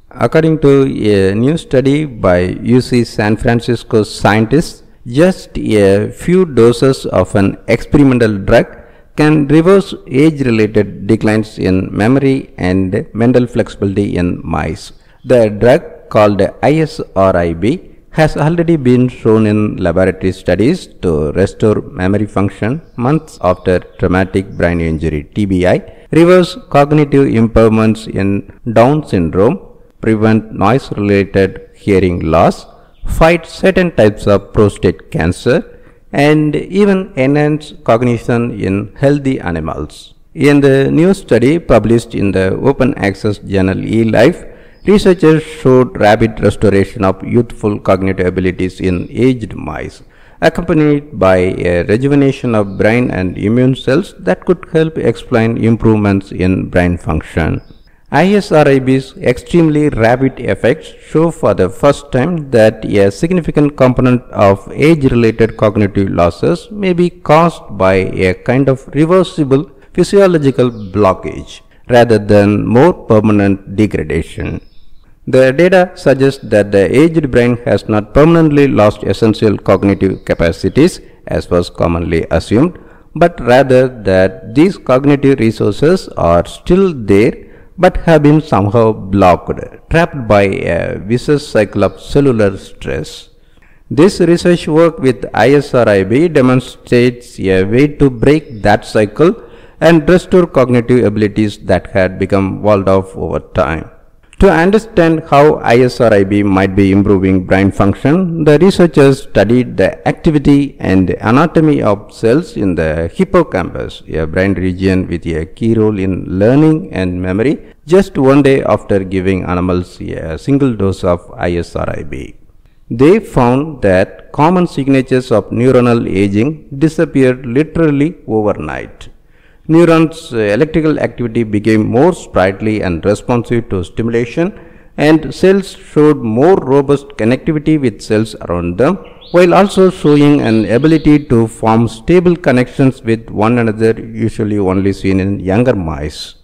According to a new study by UC San Francisco scientists, just a few doses of an experimental drug can reverse age-related declines in memory and mental flexibility in mice. The drug, called ISRIB, has already been shown in laboratory studies to restore memory function months after traumatic brain injury (TBI), reverse cognitive impairments in Down syndrome, prevent noise-related hearing loss, fight certain types of prostate cancer, and even enhance cognition in healthy animals. In the new study published in the open access journal eLife, researchers showed rapid restoration of youthful cognitive abilities in aged mice, accompanied by a rejuvenation of brain and immune cells that could help explain improvements in brain function. ISRIB's extremely rapid effects show for the first time that a significant component of age-related cognitive losses may be caused by a kind of reversible physiological blockage rather than more permanent degradation. The data suggests that the aged brain has not permanently lost essential cognitive capacities, as was commonly assumed, but rather that these cognitive resources are still there but have been somehow blocked, trapped by a vicious cycle of cellular stress. This research work with ISRIB demonstrates a way to break that cycle and restore cognitive abilities that had become walled off over time. To understand how ISRIB might be improving brain function, the researchers studied the activity and anatomy of cells in the hippocampus, a brain region with a key role in learning and memory, just one day after giving animals a single dose of ISRIB. They found that common signatures of neuronal aging disappeared literally overnight. Neurons' electrical activity became more sprightly and responsive to stimulation, and cells showed more robust connectivity with cells around them, while also showing an ability to form stable connections with one another, usually only seen in younger mice.